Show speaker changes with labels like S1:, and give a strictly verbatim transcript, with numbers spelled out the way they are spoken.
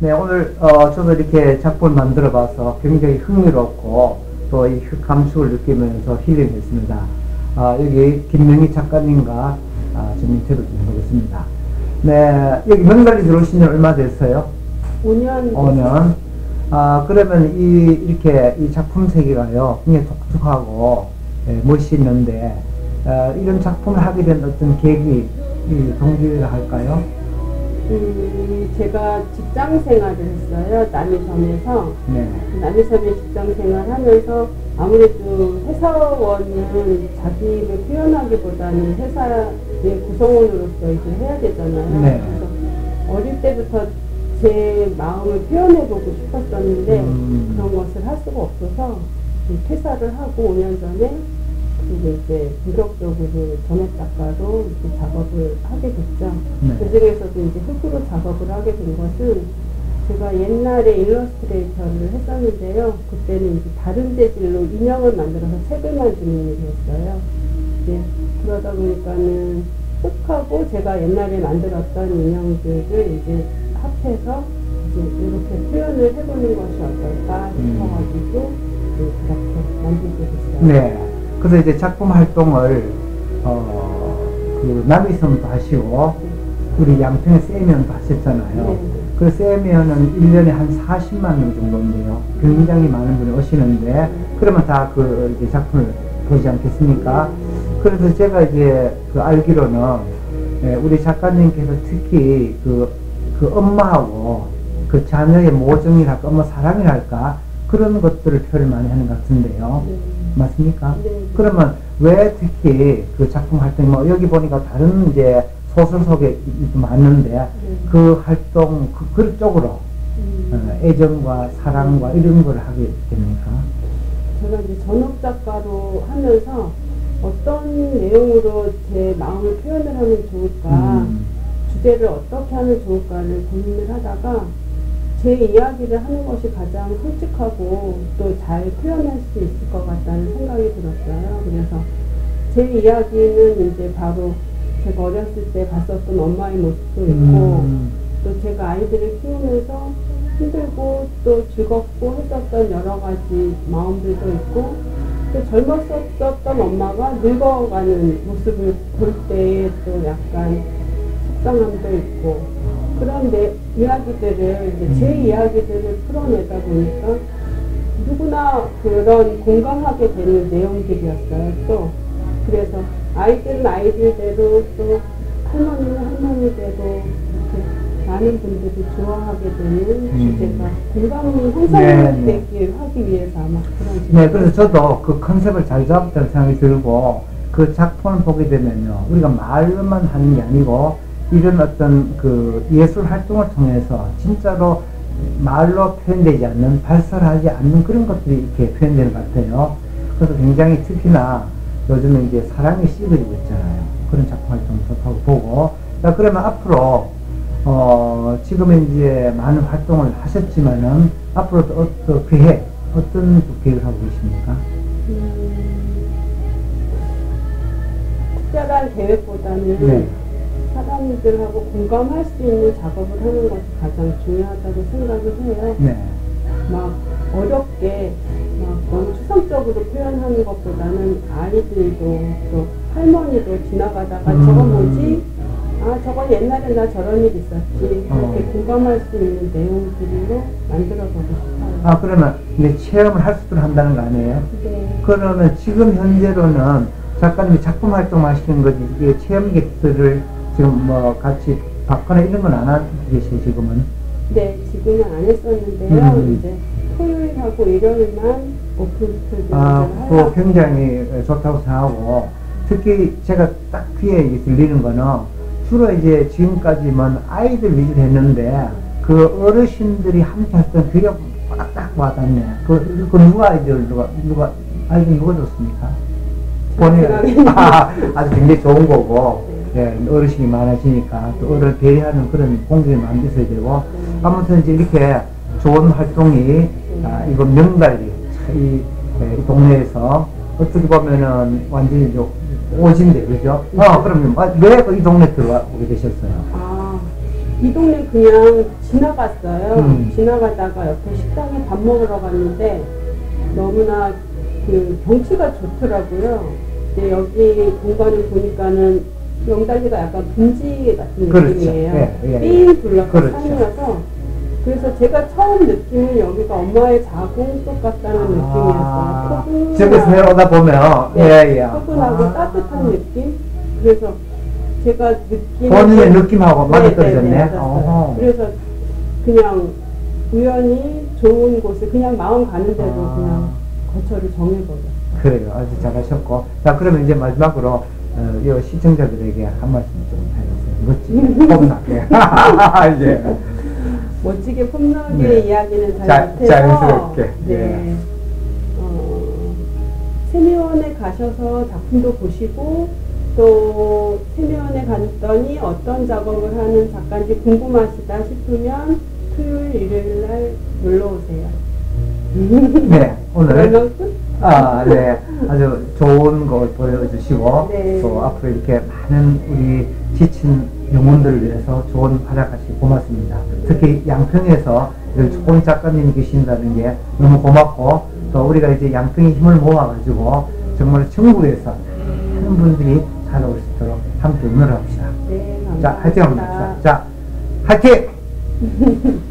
S1: 네, 오늘 어, 저도 이렇게 작품을 만들어 봐서 굉장히 흥미롭고 또 이 감축을 느끼면서 힐링했습니다. 아, 여기 김명희 작가님과 아, 좀 인터뷰 좀 해보겠습니다. 네, 여기 명달이 들어오신 지 얼마 됐어요?
S2: 오 년.
S1: 오 년. 아, 그러면 이, 이렇게 이 작품 세계가요, 굉장히 독특하고 예, 멋있는데, 어, 이런 작품을 하게 된 어떤 계기, 이 동기라 할까요?
S2: 음, 제가 직장 생활을 했어요. 남이섬에서.
S1: 네.
S2: 남이섬에 직장 생활하면서 아무래도 회사원은 자기를 표현하기보다는 회사의 구성원으로서 일을 해야 되잖아요.
S1: 네.
S2: 그래서 어릴 때부터 제 마음을 표현해보고 싶었었는데
S1: 음.
S2: 그런 것을 할 수가 없어서 퇴사를 하고 오 년 전에 그리고 이제 본격적으로 전업 작가로 이렇게 작업을 하게 됐죠.
S1: 네.
S2: 그 중에서도 이제 흙으로 작업을 하게 된 것은 제가 옛날에 일러스트레이터를 했었는데요. 그때는 이제 다른 재질로 인형을 만들어서 책을만 주는 일을 했어요. 이제 그러다 보니까는 흙하고 제가 옛날에 만들었던 인형들을 이제 합해서 이제 이렇게 표현을 해보는 것이 어떨까 싶어가지고 음. 그렇게 만들게 됐어요.
S1: 네. 그래서 이제 작품 활동을, 어, 그, 남이섬도 하시고, 우리 양평의 세면도 하셨잖아요.
S2: 네.
S1: 그 세면은 일 년에 한 사십만 명 정도인데요. 굉장히 많은 분이 오시는데,
S2: 네.
S1: 그러면 다 그 이제 작품을 보지 않겠습니까? 그래서 제가 이제 그 알기로는, 예, 우리 작가님께서 특히 그, 그 엄마하고 그 자녀의 모정이랄까, 엄마 사랑이랄까, 그런 것들을 표현을 많이 하는 것 같은데요.
S2: 네.
S1: 맞습니까?
S2: 네.
S1: 그러면 왜 특히 그 작품 활동이 뭐 여기 보니까 다른 이제 소설 속에 많은데
S2: 네.
S1: 그 활동 그, 그 쪽으로
S2: 음.
S1: 어, 애정과 사랑과 이런 걸 하게 됩니까?
S2: 제가 이제 전업 작가로 하면서 어떤 내용으로 제 마음을 표현을 하면 좋을까,
S1: 음.
S2: 주제를 어떻게 하면 좋을까를 고민을 하다가 제 이야기를 하는 것이 가장 솔직하고 또 잘 표현할 수 있을 것 같다는 생각이 들었어요. 그래서 제 이야기는 이제 바로 제가 어렸을 때 봤었던 엄마의 모습도 있고
S1: 음.
S2: 또 제가 아이들을 키우면서 힘들고 또 즐겁고 했었던 여러 가지 마음들도 있고 또 젊었었던 엄마가 늙어가는 모습을 볼 때에 또 약간 속상함도 있고 그런데 이야기들을 이제 제 이야기들을 풀어내다 보니까 누구나 그런 공감하게 되는 내용들이었어요. 또 그래서 아이들은 아이들대로 또 할머니는 할머니대로 이렇게 많은 분들이 좋아하게 되는
S1: 음.
S2: 주제가 공감이
S1: 네,
S2: 형성되게 하기 위해서 아마 그런
S1: 네, 그래서 저도 그 컨셉을 잘 잡았다는 생각이 들고 그 작품을 보게 되면요, 우리가 말로만 하는 게 아니고 이런 어떤 그 예술 활동을 통해서 진짜로 말로 표현되지 않는, 발설하지 않는 그런 것들이 이렇게 표현되는 것 같아요. 그래서 굉장히 특히나 요즘에 이제 사랑이 씹어지고 있잖아요. 그런 작품 활동 좋다고 보고. 자, 그러면 앞으로, 어, 지금은 이제 많은 활동을 하셨지만은 앞으로도 어떤 계획, 어떤 계획을 하고 계십니까?
S2: 음, 특별한 계획보다는
S1: 네.
S2: 사람들하고 공감할 수 있는 작업을 하는 것이 가장 중요하다고 생각을 해요.
S1: 네.
S2: 막 어렵게 막 너무 추상적으로 표현하는 것보다는 아이들도 또 할머니도 지나가다가
S1: 음.
S2: 저건 뭐지? 아 저건 옛날에 나 저런 일 있었지.
S1: 어.
S2: 그렇게 공감할 수 있는 내용들로 만들어보고 싶어요.
S1: 아, 그러면 이제 체험을 할 수도 한다는 거 아니에요?
S2: 네.
S1: 그러면 지금 현재로는 작가님이 작품 활동하시는 거지, 이게 체험객들을 지금 뭐 같이 받거나 이런 건 안 하고 계세요, 지금은?
S2: 네, 지금은 안 했었는데요.
S1: 음.
S2: 이제 토요일하고 일요일만 오픈 스튜디오를
S1: 아, 그거
S2: 하려고.
S1: 굉장히 좋다고 생각하고, 특히 제가 딱 귀에 들리는 거는 주로 이제 지금까지만 아이들 위주로 했는데 그 어르신들이 함께 했던 그게 딱 와닿네. 그, 그 누가 아이들, 누가, 누가, 아이들 누가 줬습니까? 본인, 아, 아주 굉장히 좋은 거고, 네. 예, 어르신이 많아지니까 또 어른을 배려하는 그런 공간이 많이 있어야 되고,
S2: 네.
S1: 아무튼 이제 이렇게 좋은 활동이,
S2: 네.
S1: 아, 이건 명달리, 이, 예, 이 동네에서 어떻게 보면은 완전히 오진데, 그죠? 어, 그러면 왜 이 동네 들어오게 되셨어요?
S2: 아, 이 동네 그냥 지나갔어요.
S1: 음.
S2: 지나가다가 옆에 식당에 밥 먹으러 갔는데 너무나 그 경치가 좋더라고요. 근데 여기 공간을 보니까는 영달리가 약간 분지 같은
S1: 그렇죠.
S2: 느낌이에요.
S1: 예, 예, 예.
S2: 삥 둘러싼
S1: 그렇죠.
S2: 산이어서 그래서 제가 처음 느낌은 여기가 엄마의 자궁속 같다는
S1: 아,
S2: 느낌이었어요.
S1: 저기서 내려오다 보면,
S2: 네,
S1: 예, 예.
S2: 포근하고
S1: 아.
S2: 따뜻한 느낌? 그래서 제가 느낌
S1: 본인의 느낌하고 맞아떨어졌네.
S2: 네, 네, 맞았어요.
S1: 어허.
S2: 그래서 그냥 우연히 좋은 곳을 그냥 마음 가는 대로
S1: 아.
S2: 그냥 거처를 정해버렸어요.
S1: 그래요. 아주 잘하셨고. 자, 그러면 이제 마지막으로, 어, 이 시청자들에게 한 말씀 좀 해주세요. 멋지게, 포근하게. 이제.
S2: 멋지게 폭넓게
S1: 네.
S2: 이야기는 잘
S1: 자,
S2: 못해서
S1: 자연스럽게.
S2: 네.
S1: 예.
S2: 어, 세미원에 가셔서 작품도 보시고 또 세미원에 갔더니 어떤 작업을 하는 작가인지 궁금하시다 싶으면 토요일, 일요일 날 놀러 오세요.
S1: 네, 오늘.
S2: 그러면 끝?
S1: 아, 네. 아주 좋은 걸 보여주시고,
S2: 네.
S1: 또 앞으로 이렇게 많은 우리 지친 영혼들을 위해서 좋은 활약하시고 고맙습니다. 특히 양평에서 이런 좋은 작가님이 계신다는 게 너무 고맙고, 또 우리가 이제 양평의 힘을 모아가지고, 정말 전국에서 많은 분들이 살아올 수 있도록 함께 응원을 합시다.
S2: 네,
S1: 자,
S2: 감사합니다.
S1: 화이팅 한번 합시다. 자, 화이팅!